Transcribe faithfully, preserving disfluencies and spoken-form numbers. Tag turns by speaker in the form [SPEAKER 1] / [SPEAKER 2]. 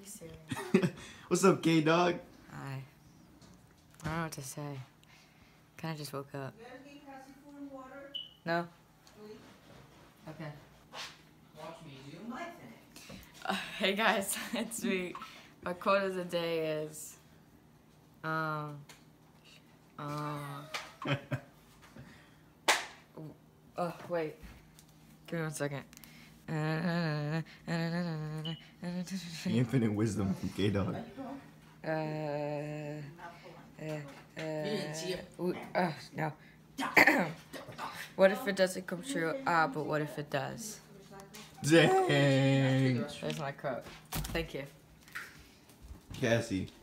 [SPEAKER 1] serious.
[SPEAKER 2] What's up, KDog?
[SPEAKER 1] Hi. I don't know what to say. Kinda just woke up. No? Okay.
[SPEAKER 3] Watch me do my thing.
[SPEAKER 1] Uh, hey guys, it's me. My quote of the day is, um, um, oh, wait. Give me one second.
[SPEAKER 2] The infinite wisdom from KDog.
[SPEAKER 1] Uh, uh, uh, ooh, uh, no. What if it doesn't come true? Ah, but what if it does?
[SPEAKER 2] Dang.
[SPEAKER 1] There's my quote. Thank you.
[SPEAKER 2] Cassie.